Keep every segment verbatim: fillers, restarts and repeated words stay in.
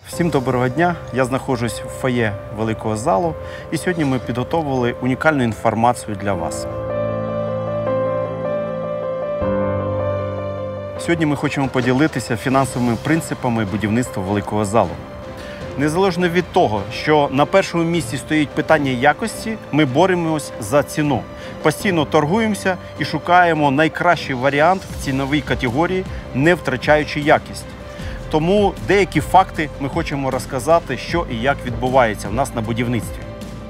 Всім доброго дня! Я знаходжусь в фоє великого залу, і сьогодні ми підготовили унікальну інформацію для вас. Сьогодні ми хочемо поділитися фінансовими принципами будівництва великого залу. Незалежно від того, що на першому місці стоїть питання якості, ми боремось за ціну. Постійно торгуємося і шукаємо найкращий варіант в ціновій категорії, не втрачаючи якість. Тому деякі факти ми хочемо розказати, що і як відбувається в нас на будівництві.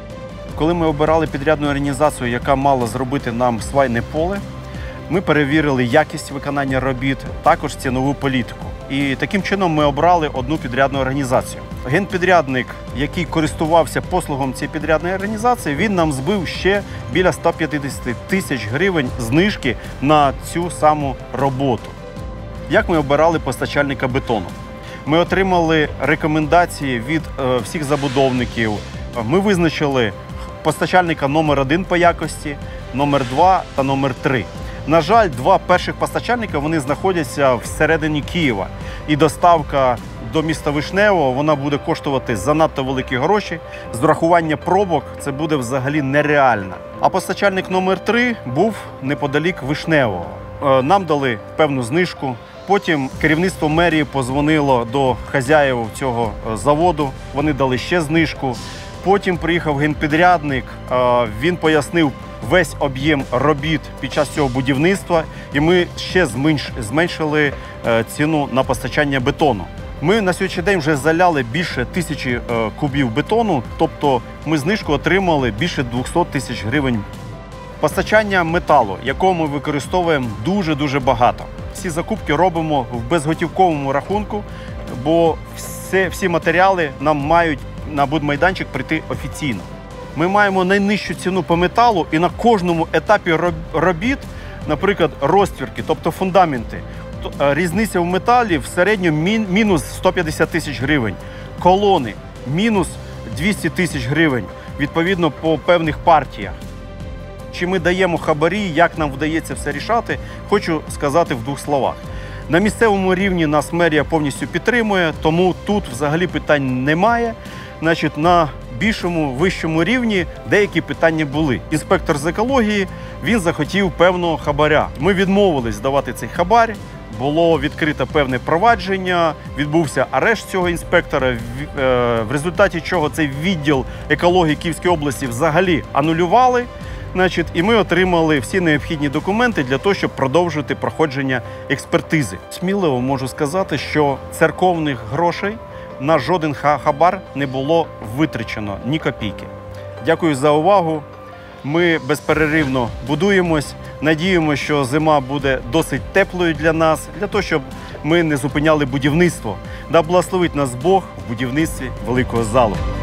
Коли ми обирали підрядну організацію, яка мала зробити нам свайне поле, ми перевірили якість виконання робіт, також цінову політику. І таким чином ми обрали одну підрядну організацію. Генпідрядник, який користувався послугом цієї підрядної організації, він нам збив ще біля ста п'ятдесяти тисяч гривень знижки на цю саму роботу. Як ми обирали постачальника бетону? Ми отримали рекомендації від е, всіх забудовників. Ми визначили постачальника номер один по якості, номер два та номер три. На жаль, два перших постачальника вони знаходяться всередині Києва. І доставка до міста Вишневого вона буде коштувати занадто великі гроші. З врахування пробок це буде взагалі нереально. А постачальник номер три був неподалік Вишневого. Е, нам дали певну знижку. Потім керівництво мерії позвонило до хазяїв цього заводу, вони дали ще знижку. Потім приїхав генпідрядник, він пояснив весь об'єм робіт під час цього будівництва, і ми ще зменшили ціну на постачання бетону. Ми на сьогоднішній день вже заляли більше тисячі кубів бетону, тобто ми знижку отримали більше двохсот тисяч гривень. Постачання металу, якого ми використовуємо дуже-дуже багато. Всі закупки робимо в безготівковому рахунку, бо все, всі матеріали нам мають на будмайданчик прийти офіційно. Ми маємо найнижчу ціну по металу і на кожному етапі робіт, наприклад, розтвірки, тобто фундаменти, різниця в металі в середньому мінус сто п'ятдесят тисяч гривень, колони мінус двісті тисяч гривень, відповідно по певних партіях. Чи ми даємо хабарі, як нам вдається все рішати, хочу сказати в двох словах. На місцевому рівні нас мерія повністю підтримує, тому тут взагалі питань немає. Значить, на більшому, вищому рівні деякі питання були. Інспектор з екології, він захотів певного хабаря. Ми відмовились давати цей хабар, було відкрито певне провадження, відбувся арешт цього інспектора, в результаті чого цей відділ екології Київської області взагалі анулювали. Значить, і ми отримали всі необхідні документи для того, щоб продовжити проходження експертизи. Сміливо можу сказати, що церковних грошей на жоден хабар не було витрачено ні копійки. Дякую за увагу. Ми безперервно будуємось. Надіємося, що зима буде досить теплою для нас, для того, щоб ми не зупиняли будівництво. Да благословить нас Бог в будівництві великого залу.